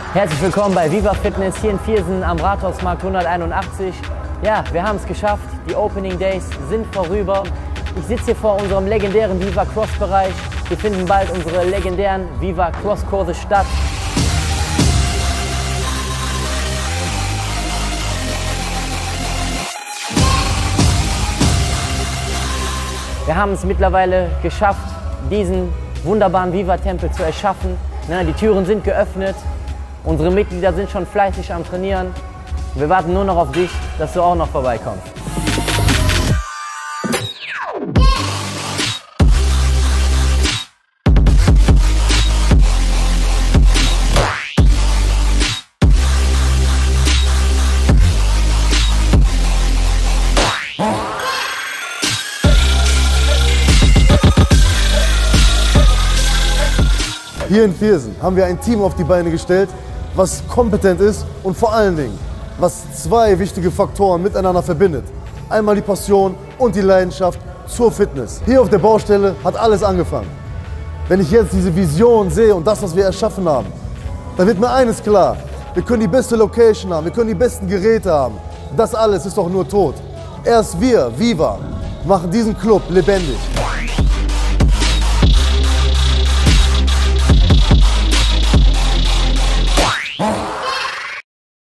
Herzlich willkommen bei Viva Fitness hier in Viersen am Rathausmarkt 181. Ja, wir haben es geschafft. Die Opening Days sind vorüber. Ich sitze hier vor unserem legendären Viva Cross Bereich. Wir finden bald unsere legendären Viva Cross Kurse statt. Wir haben es mittlerweile geschafft, diesen wunderbaren Viva-Tempel zu erschaffen. Die Türen sind geöffnet, unsere Mitglieder sind schon fleißig am Trainieren. Wir warten nur noch auf dich, dass du auch noch vorbeikommst. Hier in Viersen haben wir ein Team auf die Beine gestellt, was kompetent ist und vor allen Dingen, was zwei wichtige Faktoren miteinander verbindet. Einmal die Passion und die Leidenschaft zur Fitness. Hier auf der Baustelle hat alles angefangen. Wenn ich jetzt diese Vision sehe und das, was wir erschaffen haben, dann wird mir eines klar. Wir können die beste Location haben, wir können die besten Geräte haben. Das alles ist doch nur tot. Erst wir, Viva, machen diesen Club lebendig.